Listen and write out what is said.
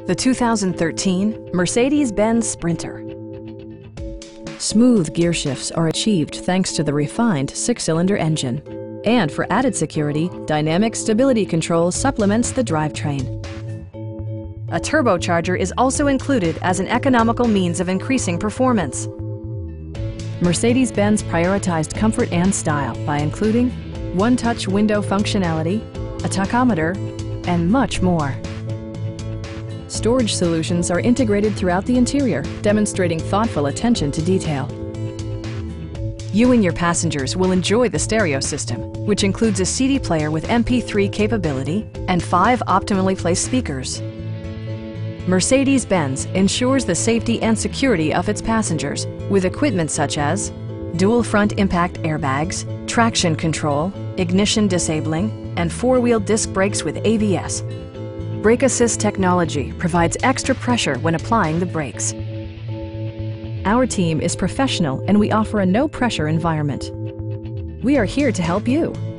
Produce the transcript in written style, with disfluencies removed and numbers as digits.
the 2013 Mercedes-Benz Sprinter. Smooth gear shifts are achieved thanks to the refined six-cylinder engine. And for added security, dynamic stability control supplements the drivetrain. A turbocharger is also included as an economical means of increasing performance. Mercedes-Benz prioritized comfort and style by including one-touch window functionality, a tachometer, and much more. Storage solutions are integrated throughout the interior, demonstrating thoughtful attention to detail. You and your passengers will enjoy the stereo system, which includes a CD player with MP3 capability and 5 optimally placed speakers. Mercedes-Benz ensures the safety and security of its passengers with equipment such as dual front impact airbags, traction control, ignition disabling, and 4-wheel disc brakes with ABS. Brake Assist technology provides extra pressure when applying the brakes. Our team is professional and we offer a no-pressure environment. We are here to help you.